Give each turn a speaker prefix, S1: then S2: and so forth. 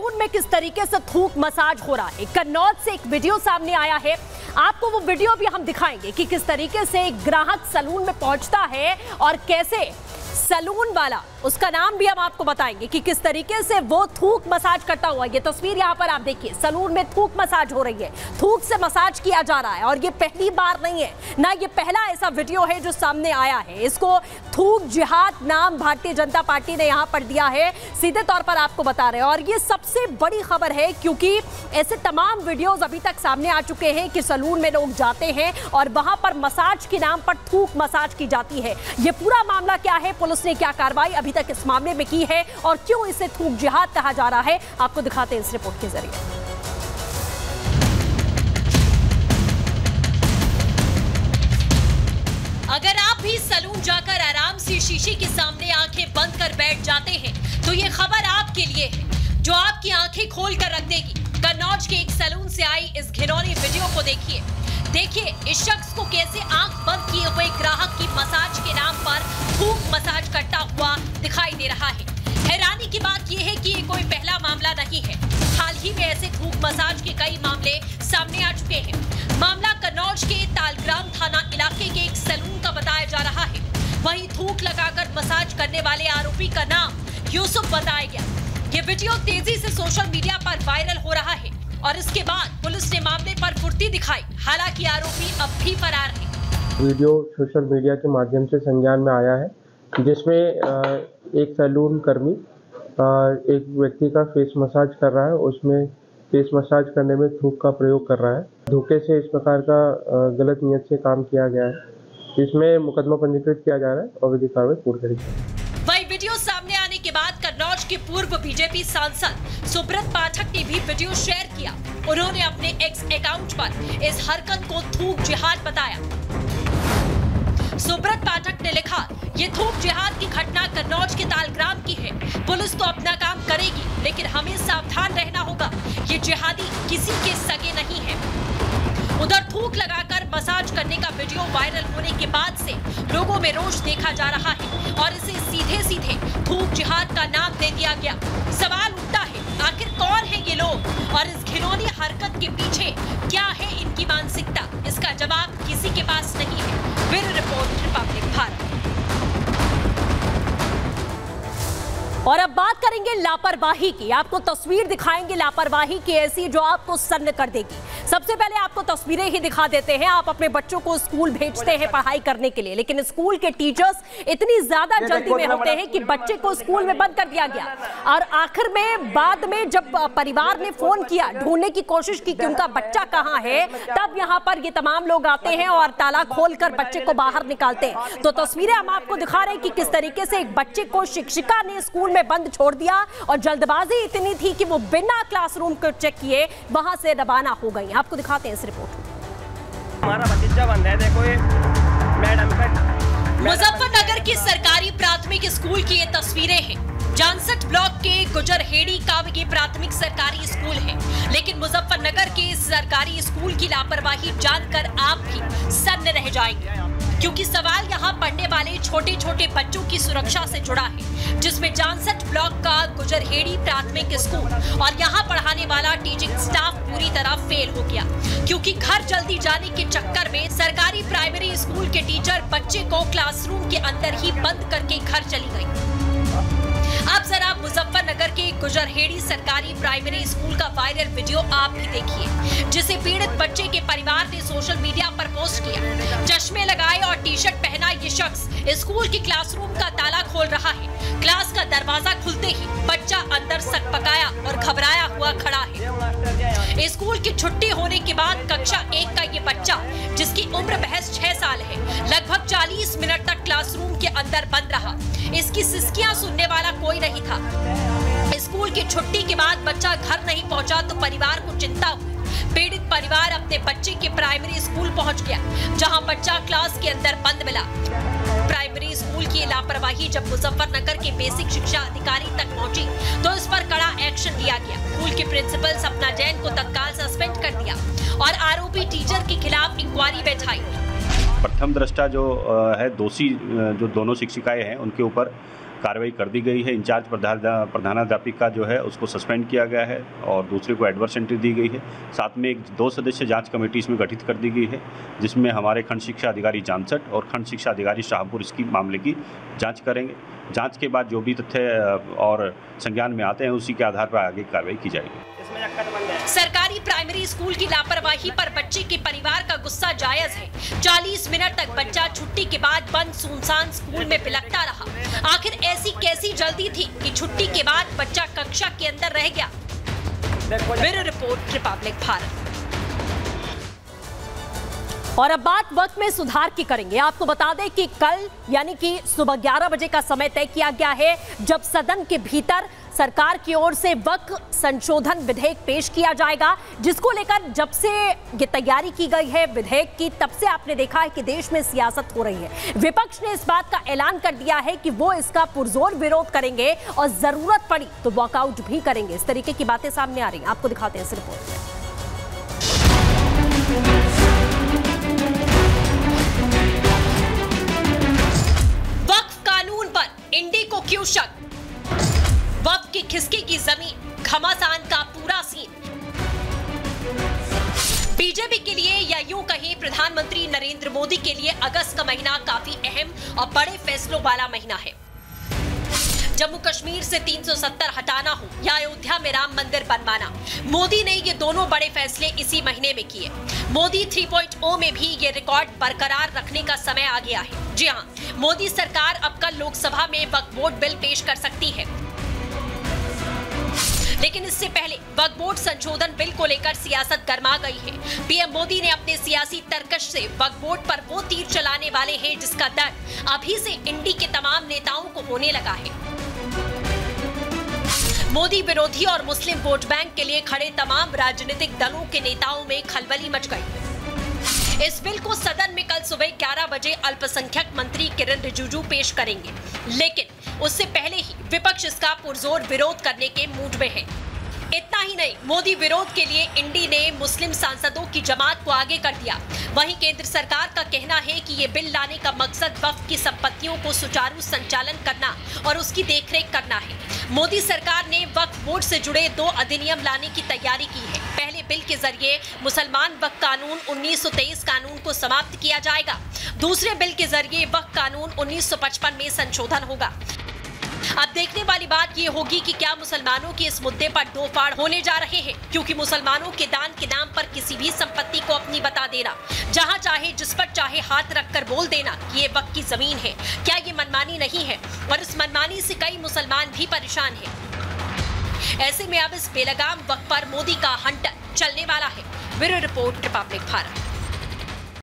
S1: Salon में किस तरीके से थूक मसाज हो रहा है। कन्नौज से एक वीडियो सामने आया है, आपको वो वीडियो भी हम दिखाएंगे कि किस तरीके से एक ग्राहक सैलून में पहुंचता है और कैसे सैलून वाला, उसका नाम भी हम आपको बताएंगे कि किस तरीके से वो थूक मसाज करता हुआ। ये तस्वीर यहाँ पर आप देखिए, सैलून में थूक मसाज हो रही है, थूक से मसाज किया जा रहा है और ये पहली बार नहीं है ना, ये पहला ऐसा वीडियो है जो सामने आया है। इसको थूक जिहाद नाम भारतीय जनता पार्टी ने यहाँ पर दिया है, सीधे तौर पर आपको बता रहे हैं। और ये सबसे बड़ी खबर है क्योंकि ऐसे तमाम वीडियोज अभी तक सामने आ चुके हैं कि सैलून में लोग जाते हैं और वहां पर मसाज के नाम पर थूक मसाज की जाती है। ये पूरा मामला क्या है, पुलिस ने क्या कार्रवाई अभी तक इस मामले में की है और क्यों इसे थूक जिहाद कहा जा रहा है, आपको दिखाते हैं इस रिपोर्ट के जरिए। अगर आप भी सैलून जाकर आराम से शीशे के सामने आंखें बंद कर बैठ जाते हैं तो ये खबर आपके लिए है जो आपकी आंखें खोल कर रख देगी। कन्नौज के एक सैलून से आई इस घिनौनी वीडियो को देखिए। देखिए इस शख्स को कैसे आंख बंद किए हुए ग्राहक की मसाज के नाम पर थूक मसाज करता हुआ दिखाई दे रहा है। हैरानी की बात यह है कि ये कोई पहला मामला नहीं है, हाल ही में ऐसे थूक मसाज के कई मामले सामने आ चुके हैं। मामला कन्नौज के तालग्राम थाना इलाके के एक सैलून का बताया जा रहा है। वहीं थूक लगाकर मसाज करने वाले आरोपी का नाम यूसुफ बताया गया। ये वीडियो तेजी से सोशल मीडिया पर वायरल हो रहा है और इसके बाद पुलिस ने मामले पर फुर्ती दिखाई, हालांकि आरोपी अब भी फरार है।
S2: वीडियो सोशल मीडिया के माध्यम से संज्ञान में आया है जिसमें एक सैलून कर्मी एक व्यक्ति का फेस मसाज कर रहा है, उसमें फेस मसाज करने में थूक का प्रयोग कर रहा है। धोखे से इस प्रकार का गलत नियत से काम किया गया है, इसमें मुकदमा पंजीकृत किया जा रहा है और विधिक कार्रवाई पूरी करेगी।
S1: वही वीडियो सामने आने के बाद कन्नौज के पूर्व बीजेपी सांसद सुब्रत पाठक ने भी वीडियो शेयर किया। उन्होंने अपने एक्स अकाउंट पर इस हरकत को थूक जिहाद बताया। सुब्रत पाठक ने लिखा, ये थूक जिहाद की घटना कन्नौज के तालग्राम की है। पुलिस तो अपना काम करेगी लेकिन हमें सावधान रहना होगा, ये जिहादी किसी के सगे नहीं है। उधर थूक लगाकर मसाज करने का वीडियो वायरल होने के बाद से लोगों में रोष देखा जा रहा है और इसे सीधे सीधे थूक जिहाद का नाम दे दिया गया। सवाल उठता है, आखिर कौन है ये लोग और इस घिनौनी हरकत के पीछे क्या है इनकी मानसिकता? इसका जवाब किसी के पास नहीं है। Bureau report, republic Bharat. और अब बात करेंगे लापरवाही की, आपको तस्वीर दिखाएंगे लापरवाही की ऐसी जो आपको सन्न कर देगी। सबसे पहले आपको तस्वीरें ही दिखा देते हैं। आप अपने बच्चों को स्कूल भेजते हैं पढ़ाई करने के लिए, लेकिन स्कूल के टीचर्स इतनी ज्यादा जल्दी में होते हैं कि बच्चे को स्कूल में बंद कर दिया गया और आखिर में बाद में जब परिवार ने फोन किया, ढूंढने की कोशिश की कि उनका बच्चा कहाँ है, तब यहाँ पर ये तमाम लोग आते हैं और ताला खोलकर बच्चे को बाहर निकालते हैं। तो तस्वीरें हम आपको दिखा रहे हैं कि किस तरीके से एक बच्चे को शिक्षिका ने स्कूल में बंद छोड़ दिया और जल्दबाजी इतनी थी कि वो बिना क्लासरूम को चेक किए वहां से रवाना हो गई। आपको दिखाते हैं इस रिपोर्ट में।
S3: हमारा भतीजा बंद है, देखो ये मैडम का।
S1: मुजफ्फरनगर के सरकारी प्राथमिक स्कूल की ये तस्वीरें हैं। जानसठ ब्लॉक के गुजरहेड़ी का ये प्राथमिक सरकारी स्कूल है, लेकिन मुजफ्फरनगर के इस सरकारी स्कूल की लापरवाही जानकर आप भी सन्न रह जाएंगे, क्योंकि सवाल यहाँ पढ़ने वाले छोटे छोटे बच्चों की सुरक्षा से जुड़ा है, जिसमें जानसठ ब्लॉक का गुजरहेड़ी प्राथमिक स्कूल और यहाँ पढ़ाने वाला टीचिंग स्टाफ पूरी तरह फेल हो गया, क्योंकि घर जल्दी जाने के चक्कर में सरकारी प्राइमरी स्कूल के टीचर बच्चे को क्लासरूम के अंदर ही बंद करके घर चली गई। अब जरा मुजफ्फरनगर के गुजरहेड़ी सरकारी प्राइमरी स्कूल का वायरल वीडियो आप भी देखिए, जिसे पीड़ित बच्चे के परिवार ने सोशल मीडिया पर पोस्ट किया। चश्मे लगाए और टी शर्ट पहना ये शख्स स्कूल की क्लासरूम का ताला खोल रहा है। क्लास का दरवाजा खुलते ही बच्चा अंदर सकपकाया और घबराया हुआ खड़ा है। स्कूल की छुट्टी होने के बाद कक्षा 1 का ये बच्चा, जिसकी उम्र महज 6 साल है, लगभग 40 मिनट तक क्लासरूम के अंदर बंद रहा। इसकी सिसकियां सुनने वाला कोई नहीं था। स्कूल की छुट्टी के बाद बच्चा घर नहीं पहुंचा तो परिवार को चिंता हुई। पीड़ित परिवार अपने बच्चे के प्राइमरी स्कूल पहुंच गया, जहां बच्चा क्लास के अंदर बंद मिला। प्राइमरी स्कूल की लापरवाही जब मुजफ्फरनगर के बेसिक शिक्षा अधिकारी तक पहुंची तो इस पर कड़ा एक्शन लिया गया। स्कूल के प्रिंसिपल सपना जैन को तत्काल सस्पेंड कर दिया और आरोपी टीचर के खिलाफ इंक्वायरी बैठाई।
S4: प्रथम दृष्टा जो है दोषी, जो दोनों शिक्षिकाएं हैं, उनके ऊपर कार्रवाई कर दी गई है। इंचार्ज प्रधानाध्यापिका जो है उसको सस्पेंड किया गया है और दूसरे को एडवर्स एंट्री दी गई है। साथ में एक 2 सदस्य जांच कमेटी इसमें गठित कर दी गई है, जिसमें हमारे खंड शिक्षा अधिकारी जानसठ और खंड शिक्षा अधिकारी शाहपुर इसकी मामले की जांच करेंगे। जांच के बाद जो भी तथ्य और संज्ञान में आते हैं उसी के आधार पर आगे कार्रवाई की जाएगी।
S1: सरकारी प्राइमरी स्कूल की लापरवाही पर बच्चे के परिवार का गुस्सा जायज है। 40 मिनट तक बच्चा छुट्टी के बाद बंद सुनसान स्कूल में बिलखता रहा। आखिर ऐसी कैसी जल्दी थी कि छुट्टी के बाद बच्चा कक्षा के अंदर रह गया। Bureau report, republic Bharat. और अब बात वक्त में सुधार की करेंगे। आपको बता दें कि कल यानी कि सुबह 11 बजे का समय तय किया गया है, जब सदन के भीतर सरकार की ओर से वक्फ संशोधन विधेयक पेश किया जाएगा, जिसको लेकर जब से ये तैयारी की गई है विधेयक की, तब से आपने देखा है कि देश में सियासत हो रही है। विपक्ष ने इस बात का ऐलान कर दिया है कि वो इसका पुरजोर विरोध करेंगे और जरूरत पड़ी तो वॉकआउट भी करेंगे। इस तरीके की बातें सामने आ रही हैं, आपको दिखाते हैं इस रिपोर्ट में। वक्फ कानून पर इंडी को क्यों शक? वक्फ की खिसकी की जमीन, घमासान का पूरा सीन। बीजेपी के लिए या यूं कहें प्रधानमंत्री नरेंद्र मोदी के लिए अगस्त का महीना काफी अहम और बड़े फैसलों वाला महीना है। जम्मू कश्मीर से 370 हटाना हो या अयोध्या में राम मंदिर बनवाना, मोदी ने ये दोनों बड़े फैसले इसी महीने में किए। मोदी 3.0 में भी ये रिकॉर्ड बरकरार रखने का समय आ गया है। जी हां, मोदी सरकार अब कल लोकसभा में वक्फ बोर्ड बिल पेश कर सकती है, लेकिन इससे पहले वक्फ बोर्ड संशोधन बिल को लेकर सियासत गर्मा गई है। पीएम मोदी ने अपने सियासी तरकश से वक्फ बोर्ड पर वो तीर चलाने वाले हैं जिसका डर अभी से इंडी के तमाम नेताओं को होने लगा है। मोदी विरोधी और मुस्लिम वोट बैंक के लिए खड़े तमाम राजनीतिक दलों के नेताओं में खलबली मच गई। इस बिल को सदन में कल सुबह 11 बजे अल्पसंख्यक मंत्री किरण रिजिजू पेश करेंगे, लेकिन उससे पहले ही विपक्ष इसका पुरजोर विरोध करने के मूड में है। इतना ही नहीं, मोदी विरोध के लिए इंडी ने मुस्लिम सांसदों की जमात को आगे कर दिया। वहीं केंद्र सरकार का कहना है कि ये बिल लाने का मकसद वक्फ की संपत्तियों को सुचारू संचालन करना और उसकी देखरेख करना है। मोदी सरकार ने वक्फ बोर्ड से जुड़े 2 अधिनियम लाने की तैयारी की है। पहले बिल के जरिए मुसलमान वक्फ कानून 1923 कानून को समाप्त किया जाएगा। दूसरे बिल के जरिए वक्फ कानून 1955 में संशोधन होगा। अब देखने वाली बात ये होगी कि क्या मुसलमानों के इस मुद्दे पर दो फाड़ होने जा रहे हैं, क्योंकि मुसलमानों के दान के नाम पर किसी भी संपत्ति को अपनी बता देना, जहां चाहे जिस पर चाहे हाथ रखकर बोल देना कि ये वक्फ की जमीन है, क्या ये मनमानी नहीं है? और इस मनमानी से कई मुसलमान भी परेशान हैं। ऐसे में अब इस बेलगाम वक्फ पर मोदी का हंटर चलने वाला है। Bureau report, republic Bharat.